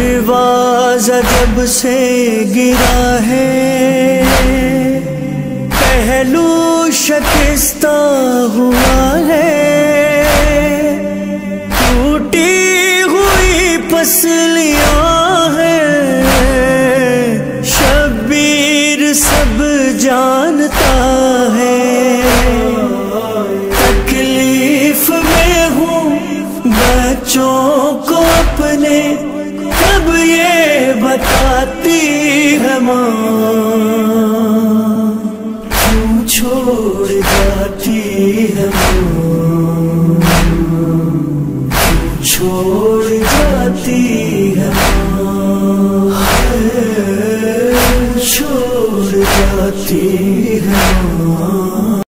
दरवाजा जब से गिरा है, पहलू शिकस्ता हुआ है। टूटी हुई पसलियां हैं, शब्बीर सब जानता है। तकलीफ में हूँ बच्चों को अपने, कब ये बताती है माँ।